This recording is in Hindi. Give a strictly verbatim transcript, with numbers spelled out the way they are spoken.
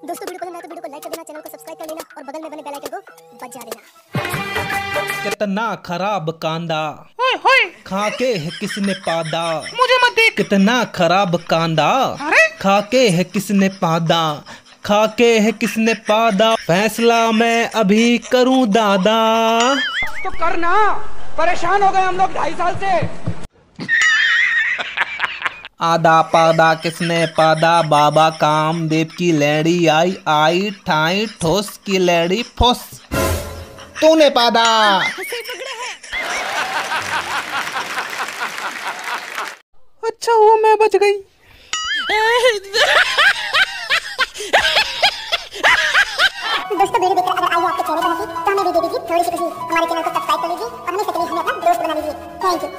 दोस्तों वीडियो पसंद आए तो वीडियो को लाइक कर देना, चैनल को सब्सक्राइब कर लेना और बगल में बने बेल आइकन को बजा देना। कितना खराब कांदा ओए होए खाके है किसने पादा, मुझे मत देख। कितना खराब कांदा अरे खाके है किसने पादा, खाके है किसने पादा, फैसला मैं अभी करूं दादा। तो करना, परेशान हो गए हम लोग ढाई साल से। आदा पादा किसने पादा, बाबा कामदेव की लैडी आई आई ठाई ठोस की लैडी फुस, तूने पादा। अच्छा हुआ मैं बच गई। दोस्तों वीडियो देखकर अगर आई आपके चेहरे पर हंसी तो हमें भी दे दीजिए थोड़ी सी खुशी। हमारे चैनल को सब्सक्राइब कर लीजिए और हमें हमें अपना दोस्त बना लीजिए। Thank you.